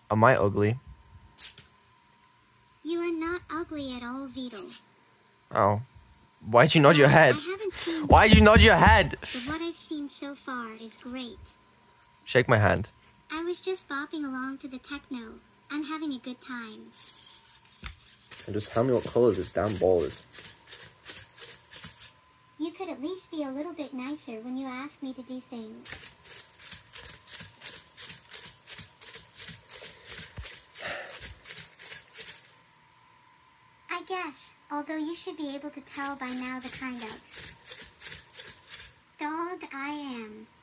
Am I ugly? You are not ugly at all, Vedal. Oh. Why'd you nod your head? I haven't seen Why'd you nod your head? But what I've seen so far is great. Shake my hand. I was just bopping along to the techno. I'm having a good time. And just tell me what colour this damn ball is. You could at least be a little bit nicer when you ask me to do things. I guess, although you should be able to tell by now the kind of dog I am.